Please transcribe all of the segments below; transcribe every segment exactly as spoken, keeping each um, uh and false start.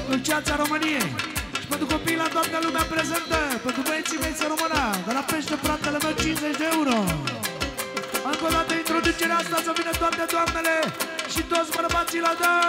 Dulceața României. Și pentru copiii la toată lumea prezentă, pentru băieții mei să rămână, de la Pește fratele meu cincizeci de euro. Încă o dată introducerea asta să vină toate doamnele și toți bărbații la dă.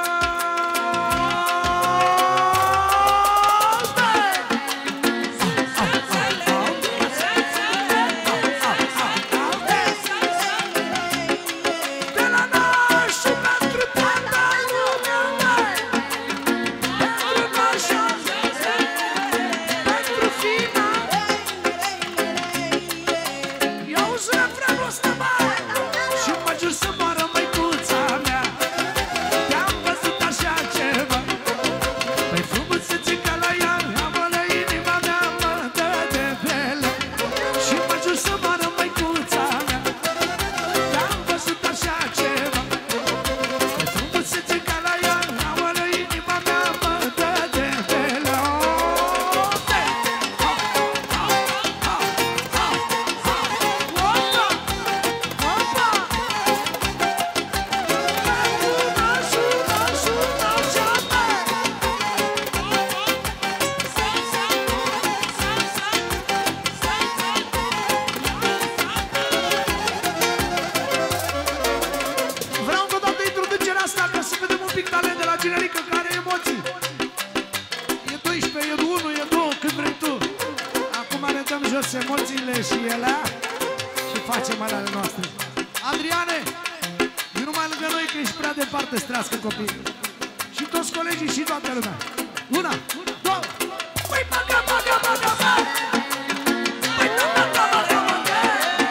Emoțiile și ele și facem alea noastre. Adriane, nu numai lângă noi că ești prea departe să trească copiii. Și toți colegii și toată lumea. Una, două, păi baga, baga, baga, baga. Păi baga, baga, baga.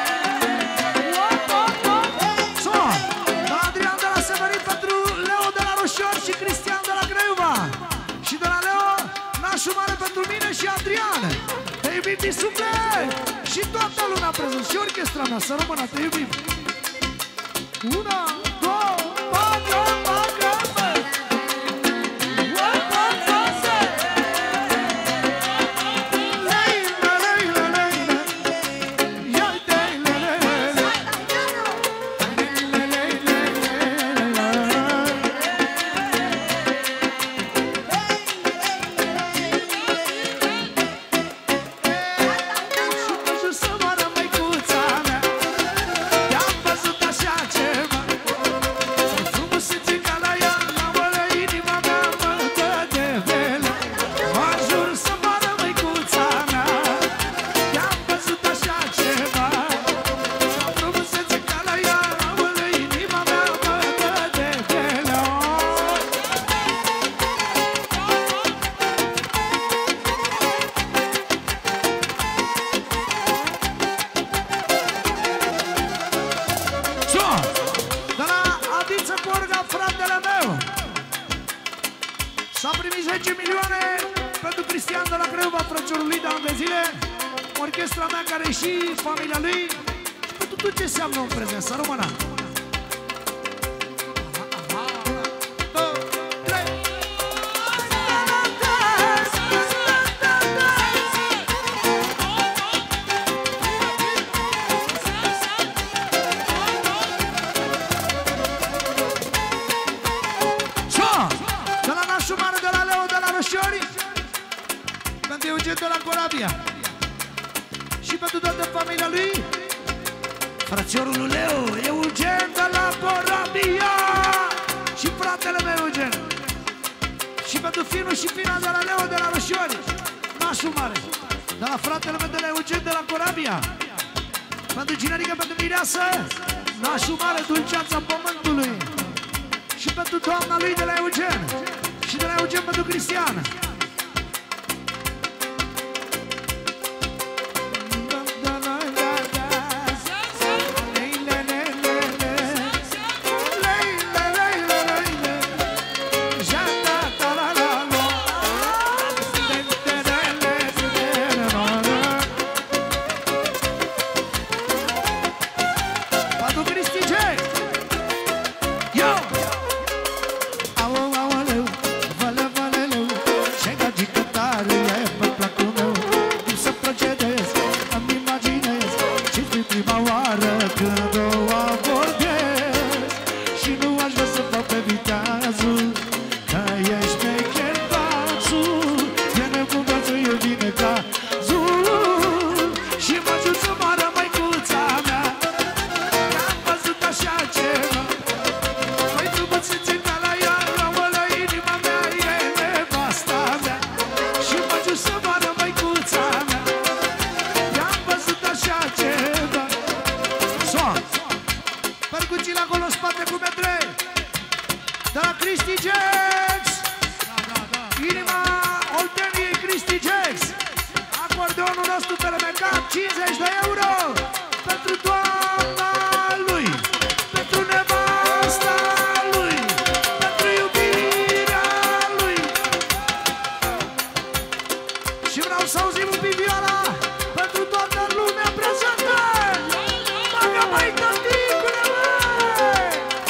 So, de la Adrian de la Severin pentru Leo de la Roșiori și Cristian de la Craiova. Și de la Leo, nașul mare pentru mine și Adrian. Te iubim din suflet! Și toată lumea prezent, și orchestra mea, să rămână, te iubim! Una, două, bagă, bagă, bă! Leila, leila, leila! Ia-te, leila, leila! S-a primit zece milioane pentru Cristian de la Craiova, frățiorul lui de ani de zile, orchestra mea care e și familia lui și pentru tot ce înseamnă un prezent, să rămână. Pentru Eugen de la Corabia și pentru toată familia lui, frățiorul lui Leo, Eugen de la Corabia și fratele meu Eugen. Și pentru finul și fina de la Leo de la Roșiori, nașul mare, de la fratele meu de la Eugen de la Corabia. Pentru Ginerică, pentru Mireasă, nașul mare, dulceața pământului. Și pentru doamna lui de la Eugen și de la Eugen pentru Cristian. văzut să moară măicuța mea, te-am văzut așa ceva. Son! Percuțiile acolo în spate cu metre, de la Cristi Jax. Inima Olteniei Cristi Jax. Acordeonul nostru telemecat, cincizeci de euro pentru doamna lui, pentru nevasta lui, pentru iubirea lui. Și vreau să auzim un pic viola pentru toată lumea prezentă. Bagă mai tăticule, măi!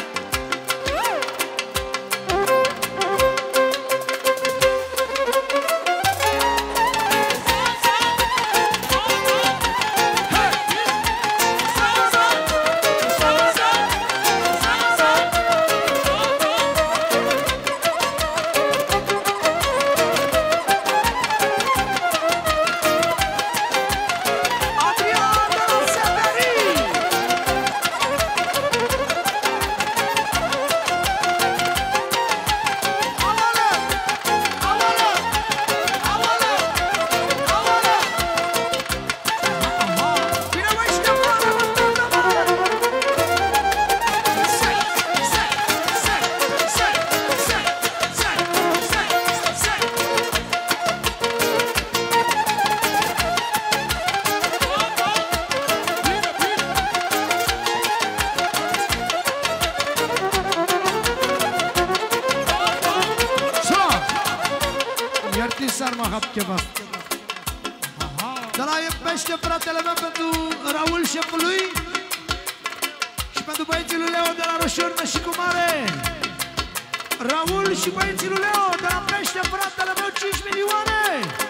De la Pește, fratele meu, pentru Raul, șeful lui, și pentru băieții lui Leo de la Roșiornă și cu Mare. Raul și băieții lui Leo de la Pește, fratele meu, cinci milioane.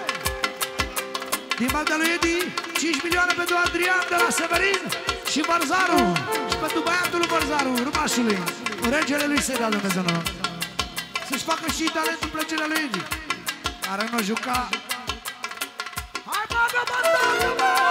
Din partea lui Edi, cinci milioane pentru Adrian de la Severin și Barzaru. Și pentru băiatul lui Barzaru, urmașului, regele lui se dea Dumnezeu. Să-și facă și talentul plăcerea lui Edi, care nu juca. Hai, bagă, bagă, bagă!